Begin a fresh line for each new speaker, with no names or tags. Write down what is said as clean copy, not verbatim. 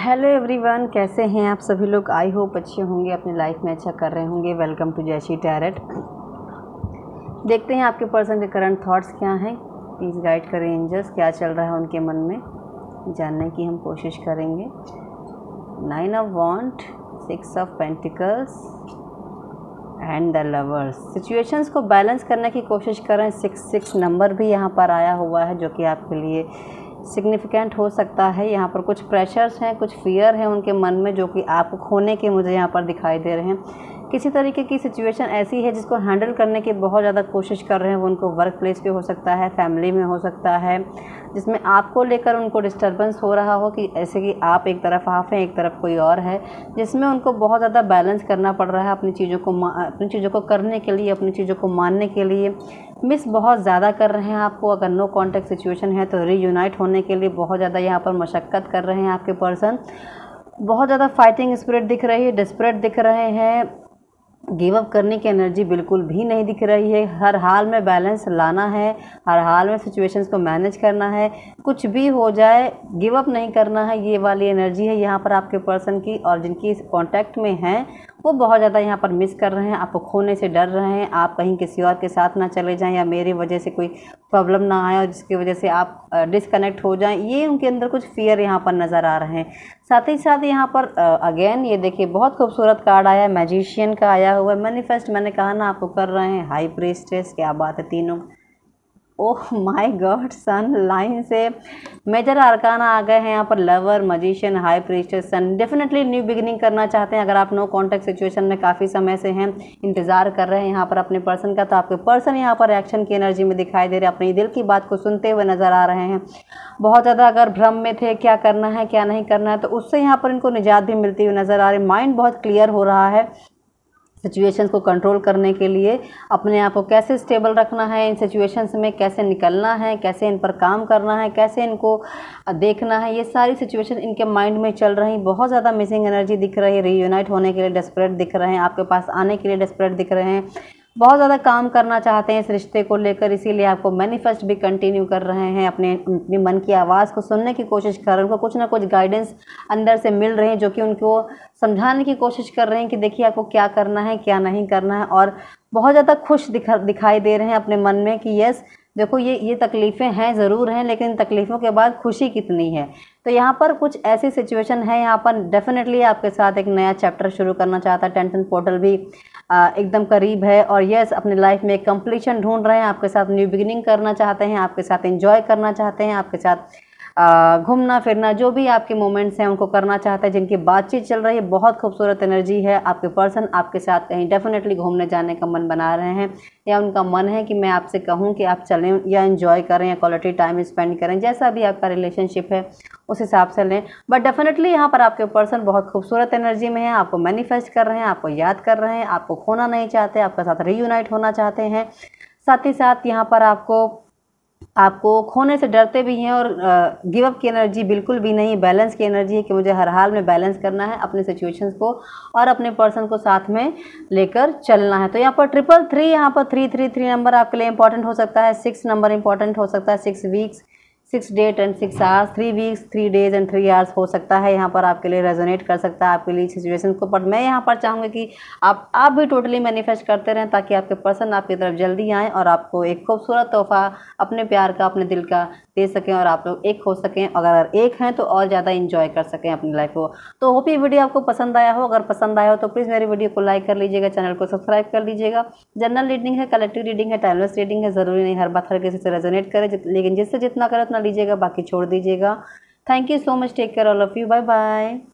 Hello everyone, कैसे हैं आप सभी लोग। आई होप अच्छे होंगे, अपनी लाइफ में अच्छा कर रहे होंगे। वेलकम टू जैशी टैरेट। देखते हैं आपके पर्सन के करंट थॉट्स क्या हैं। प्लीज़ गाइड करें एंजल्स, क्या चल रहा है उनके मन में, जानने की हम कोशिश करेंगे। 9 of wand, 6 of pentacles and the lovers. Situations को बैलेंस करने की कोशिश करें। 6 नंबर भी यहाँ पर आया हुआ है जो कि आपके लिए सिग्निफिकेंट हो सकता है। यहाँ पर कुछ प्रेशर्स हैं, कुछ फियर हैं उनके मन में जो कि आपको खोने के मुझे यहाँ पर दिखाई दे रहे हैं। किसी तरीके की सिचुएशन ऐसी है जिसको हैंडल करने की बहुत ज़्यादा कोशिश कर रहे हैं। वो उनको वर्क प्लेस पे हो सकता है, फैमिली में हो सकता है, जिसमें आपको लेकर उनको डिस्टर्बेंस हो रहा हो कि ऐसे कि आप एक तरफ हाफ हैं, एक तरफ कोई और है, जिसमें उनको बहुत ज़्यादा बैलेंस करना पड़ रहा है अपनी चीज़ों को करने के लिए, अपनी चीज़ों को मानने के लिए। मिस बहुत ज़्यादा कर रहे हैं आपको। अगर नो कॉन्टैक्ट सिचुएशन है तो रीयूनाइट होने के लिए बहुत ज़्यादा यहाँ पर मशक्क़त कर रहे हैं आपके पर्सन। बहुत ज़्यादा फाइटिंग स्पिरिट दिख रही है, डिस्परेट दिख रहे हैं। गिव अप करने की एनर्जी बिल्कुल भी नहीं दिख रही है। हर हाल में बैलेंस लाना है, हर हाल में सिचुएशंस को मैनेज करना है। कुछ भी हो जाए गिव अप नहीं करना है, ये वाली एनर्जी है यहाँ पर आपके पर्सन की। और जिनकी इस कॉन्टैक्ट में हैं वो बहुत ज़्यादा यहाँ पर मिस कर रहे हैं, आपको खोने से डर रहे हैं। आप कहीं किसी और के साथ ना चले जाएं या मेरी वजह से कोई प्रॉब्लम ना आए और जिसकी वजह से आप डिसकनेक्ट हो जाएं, ये उनके अंदर कुछ फियर यहाँ पर नज़र आ रहे हैं। साथ ही साथ यहाँ पर अगेन ये देखिए बहुत खूबसूरत कार्ड आया है, मैजिशियन का आया हुआ है। मैनिफेस्ट मैंने कहा ना आपको कर रहे हैं। हाई प्रीस्टेस, क्या बात है तीनों। Oh my god, sun line से मेजर आर्काना आ गए हैं यहाँ पर। Lover, magician, high priestess, sun. Definitely new beginning करना चाहते हैं। अगर आप नो कॉन्टैक्ट सिचुएशन में काफ़ी समय से हैं, इंतज़ार कर रहे हैं यहाँ पर अपने पर्सन का, तो आपके पर्सन यहाँ पर एक्शन की एनर्जी में दिखाई दे रहे हैं, अपने दिल की बात को सुनते हुए नज़र आ रहे हैं। बहुत ज़्यादा अगर भ्रम में थे क्या करना है क्या नहीं करना है, तो उससे यहाँ पर इनको निजात भी मिलती हुई नज़र आ रही है। माइंड बहुत क्लियर हो रहा है सिचुएशंस को कंट्रोल करने के लिए। अपने आप को कैसे स्टेबल रखना है, इन सिचुएशंस में कैसे निकलना है, कैसे इन पर काम करना है, कैसे इनको देखना है, ये सारी सिचुएशन इनके माइंड में चल रही। बहुत ज़्यादा मिसिंग एनर्जी दिख रही है। रीयूनाइट होने के लिए डेस्परेट दिख रहे हैं, आपके पास आने के लिए डेस्परेट दिख रहे हैं। बहुत ज़्यादा काम करना चाहते हैं इस रिश्ते को लेकर, इसीलिए आपको मैनिफेस्ट भी कंटिन्यू कर रहे हैं। अपने मन की आवाज़ को सुनने की कोशिश कर रहे हैं। उनको कुछ ना कुछ गाइडेंस अंदर से मिल रहे हैं जो कि उनको समझाने की कोशिश कर रहे हैं कि देखिए आपको क्या करना है क्या नहीं करना है। और बहुत ज़्यादा खुश दिखाई दे रहे हैं अपने मन में कि यस देखो ये तकलीफ़ें हैं, ज़रूर हैं, लेकिन इन तकलीफ़ों के बाद खुशी कितनी है। तो यहाँ पर कुछ ऐसी सिचुएशन है, यहाँ पर डेफिनेटली आपके साथ एक नया चैप्टर शुरू करना चाहता है। 10th पोर्टल भी एकदम करीब है। और यस अपनी लाइफ में एक कंप्लीशन ढूंढ रहे हैं, आपके साथ न्यू बिगिनिंग करना चाहते हैं, आपके साथ एंजॉय करना चाहते हैं, आपके साथ घूमना फिरना जो भी आपके मोमेंट्स हैं उनको करना चाहते हैं। जिनकी बातचीत चल रही है, बहुत खूबसूरत एनर्जी है। आपके पर्सन आपके साथ कहीं डेफिनेटली घूमने जाने का मन बना रहे हैं, या उनका मन है कि मैं आपसे कहूं कि आप चलें या एंजॉय करें या क्वालिटी टाइम स्पेंड करें, जैसा भी आपका रिलेशनशिप है उस हिसाब से लें। बट डेफिनेटली यहाँ पर आपके पर्सन बहुत खूबसूरत एनर्जी में है, आपको मैनिफेस्ट कर रहे हैं, आपको याद कर रहे हैं, आपको खोना नहीं चाहते, आपके साथ रीयूनाइट होना चाहते हैं। साथ ही साथ यहाँ पर आपको खोने से डरते भी हैं। और गिव अप की एनर्जी बिल्कुल भी नहीं, बैलेंस की एनर्जी है कि मुझे हर हाल में बैलेंस करना है अपने सिचुएशंस को और अपने पर्सन को साथ में लेकर चलना है। तो यहाँ पर 333, यहाँ पर 333 नंबर आपके लिए इंपॉर्टेंट हो सकता है। 6 नंबर इंपॉर्टेंट हो सकता है। 6 weeks, 6 date and 6 hours, 3 weeks, 3 days and 3 hours हो सकता है। यहाँ पर आपके लिए रेजोनेट कर सकता है आपके लिए सिचुएशन को। बट मैं यहाँ पर चाहूँगी कि आप भी टोटली मैनिफेस्ट करते रहें ताकि आपके पर्सन आपकी तरफ जल्दी आएँ और आपको एक खूबसूरत तोहफा अपने प्यार का, अपने दिल का दे सकें और आप लोग एक हो सकें। अगर एक हैं तो और ज़्यादा इंजॉय कर सकें अपनी लाइफ को। तो होप ये वीडियो आपको पसंद आया हो। अगर पसंद आया हो तो प्लीज़ मेरी वीडियो को लाइक कर लीजिएगा, चैनल को सब्सक्राइब कर लीजिएगा। जनरल रीडिंग है, कलेक्टिव रीडिंग है, टाइमलेस रीडिंग है। ज़रूरी नहीं हर बात हर किसी से रेजोनेट करे, लेकिन जिससे जितना करे उतना लीजिएगा, बाकी छोड़ दीजिएगा। Thank you so much, take care all of you, bye bye.